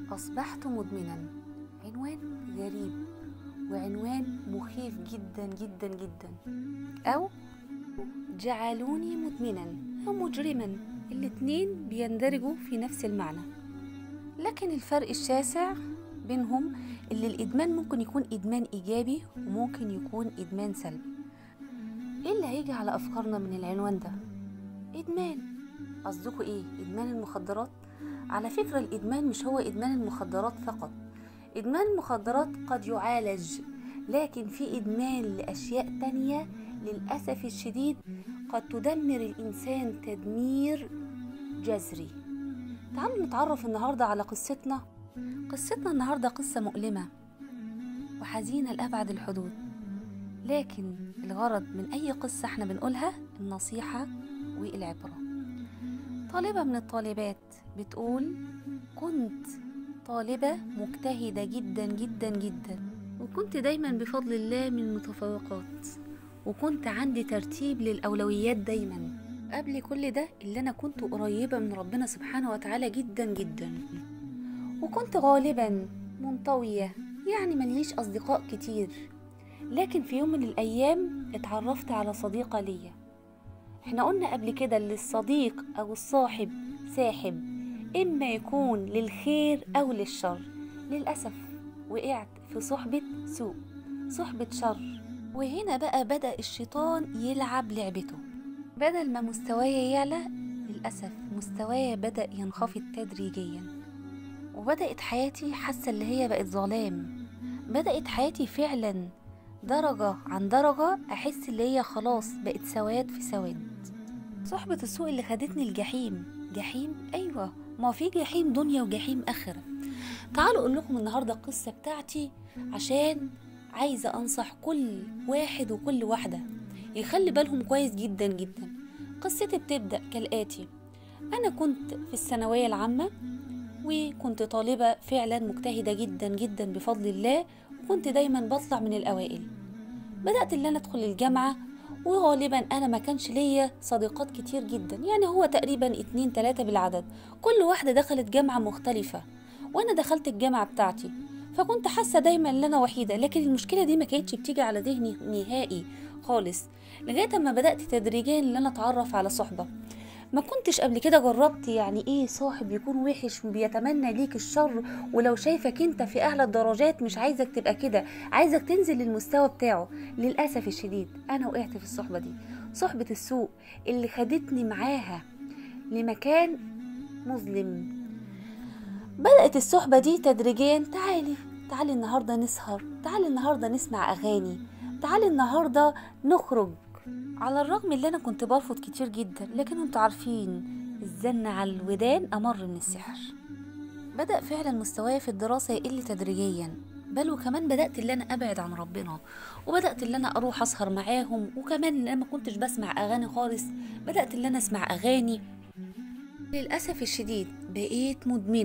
أصبحت مدمنا. عنوان غريب وعنوان مخيف جدا جدا جدا. أو جعلوني مدمنا أو مجرما، الاتنين بيندرجوا في نفس المعنى، لكن الفرق الشاسع بينهم اللي الإدمان ممكن يكون إدمان إيجابي وممكن يكون إدمان سلبي. إيه اللي هيجي على أفكارنا من العنوان ده؟ إدمان، قصدكوا إيه؟ إدمان المخدرات؟ على فكرة الإدمان مش هو إدمان المخدرات فقط. إدمان المخدرات قد يعالج، لكن في إدمان لأشياء تانية للأسف الشديد قد تدمر الإنسان تدمير جذري. تعالوا نتعرف النهاردة على قصتنا النهاردة قصة مؤلمة وحزينة لأبعد الحدود، لكن الغرض من أي قصة احنا بنقولها النصيحة والعبرة. طالبة من الطالبات بتقول: كنت طالبة مجتهدة جدا جدا جدا، وكنت دايما بفضل الله من المتفوقات، وكنت عندي ترتيب للأولويات دايما. قبل كل ده اللي أنا كنت قريبة من ربنا سبحانه وتعالى جدا جدا، وكنت غالبا منطوية، يعني مليش أصدقاء كتير. لكن في يوم من الأيام اتعرفت على صديقة ليا. احنا قلنا قبل كده اللي الصديق أو الصاحب ساحب، إما يكون للخير أو للشر. للأسف وقعت في صحبة سوء، صحبة شر، وهنا بقى بدأ الشيطان يلعب لعبته. بدل ما مستواي يعلى، للأسف مستواي بدأ ينخفض تدريجيا، وبدأت حياتي حاسة اللي هي بقت ظلام. بدأت حياتي فعلا درجة عن درجة أحس اللي هي خلاص بقت سواد في سواد. صحبة السوء اللي خدتني الجحيم. جحيم؟ أيوة، ما في جحيم دنيا وجحيم آخرة. تعالوا أقول لكم النهاردة القصة بتاعتي، عشان عايزة أنصح كل واحد وكل واحدة يخلي بالهم كويس جدا جدا. قصتي بتبدأ كالآتي: أنا كنت في الثانوية العامة، وكنت طالبة فعلا مجتهدة جدا جدا بفضل الله، وكنت دايما بطلع من الأوائل. بدأت اللي أنا أدخل الجامعة، وغالبا أنا ما كانش ليا صديقات كتير جدا، يعني هو تقريبا 2-3 بالعدد. كل واحدة دخلت جامعة مختلفة، وأنا دخلت الجامعة بتاعتي، فكنت حاسة دايما ان انا وحيدة. لكن المشكلة دي ما كانتش بتيجي على ذهني نهائي خالص، لغاية ما بدأت تدريجيا ان انا اتعرف على صحبة. ما كنتش قبل كده جربت يعني ايه صاحب يكون وحش وبيتمنى ليك الشر، ولو شايفك انت في اعلى الدرجات مش عايزك تبقى كده، عايزك تنزل للمستوى بتاعه. للأسف الشديد انا وقعت في الصحبة دي، صحبة السوء اللي خدتني معاها لمكان مظلم. بدأت الصحبة دي تدريجيا: تعالي النهاردة نسهر، تعالي النهاردة نسمع أغاني، تعالي النهاردة نخرج. على الرغم اللي أنا كنت برفض كتير جدا، لكن انتوا عارفين الزن على الودان أمر من السحر. بدأ فعلا مستواي في الدراسة يقل تدريجيا، بل وكمان بدأت اللي أنا أبعد عن ربنا، وبدأت اللي أنا أروح أسهر معاهم، وكمان اللي أنا ما كنتش بسمع أغاني خالص بدأت اللي أنا أسمع أغاني. للأسف الشديد بقيت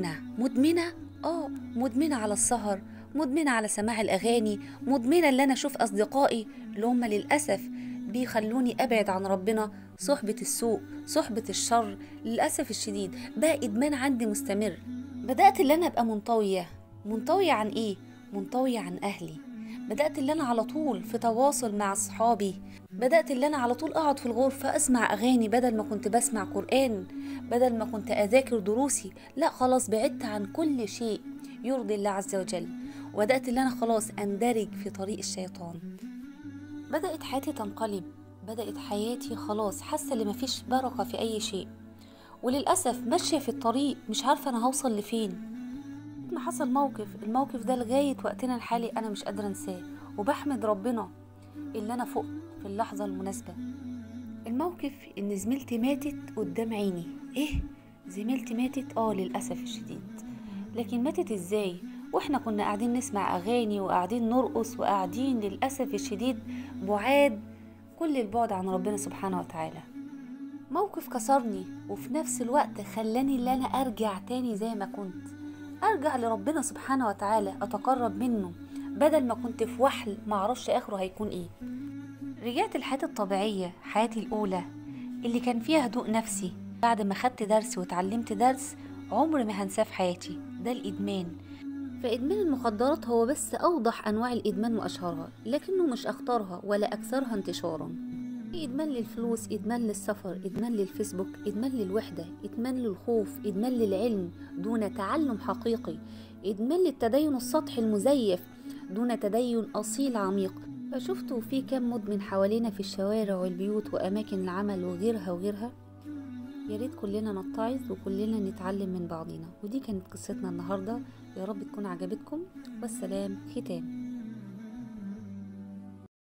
مدمنة على السهر، مدمنة على سماع الأغاني، مدمنة اللي أنا أشوف أصدقائي اللي هم للأسف بيخلوني أبعد عن ربنا. صحبة السوء، صحبة الشر، للأسف الشديد بقى إدمان عندي مستمر. بدأت اللي أنا أبقى منطوية عن إيه؟ منطوية عن أهلي. بدأت اللي أنا على طول في تواصل مع أصحابي. بدأت اللي أنا على طول أقعد في الغرفة أسمع أغاني، بدل ما كنت بسمع قرآن، بدل ما كنت أذاكر دروسي. لا، خلاص بعدت عن كل شيء يرضي الله عز وجل، وبدأت اللي أنا خلاص أندرج في طريق الشيطان. بدأت حياتي تنقلب، بدأت حياتي خلاص حاسة اللي مفيش بركة في أي شيء، وللأسف ماشية في الطريق مش عارفة أنا هوصل لفين. ما حصل الموقف ده لغاية وقتنا الحالي أنا مش قادرة أنساه، وبحمد ربنا اللي أنا فقت في اللحظة المناسبة. الموقف إن زميلتي ماتت قدام عيني. إيه؟ زميلتي ماتت؟ للأسف الشديد. لكن ماتت إزاي؟ وإحنا كنا قاعدين نسمع أغاني وقاعدين نرقص وقاعدين للأسف الشديد بعاد كل البعد عن ربنا سبحانه وتعالى. موقف كسرني، وفي نفس الوقت خلاني اللي أنا أرجع تاني زي ما كنت، أرجع لربنا سبحانه وتعالى، أتقرب منه، بدل ما كنت في وحل معرفش آخره هيكون إيه. رجعت لحياتي الطبيعية، حياتي الأولى اللي كان فيها هدوء نفسي. بعد ما خدت درس وتعلمت درس عمر ما هنساه في حياتي، ده الإدمان. فإدمان المخدرات هو بس أوضح أنواع الإدمان وأشهرها، لكنه مش أخطرها ولا أكثرها انتشارا. في إدمان للفلوس، إدمان للسفر، إدمان للفيسبوك، إدمان للوحدة، إدمان للخوف، إدمان للعلم دون تعلم حقيقي، إدمان للتدين السطحي المزيف دون تدين أصيل عميق. فشفتوا في كم مدمن حوالينا في الشوارع والبيوت وأماكن العمل وغيرها وغيرها. يا ريت كلنا نتعظ وكلنا نتعلم من بعضنا. ودي كانت قصتنا النهاردة، يا رب تكون عجبتكم، والسلام ختام.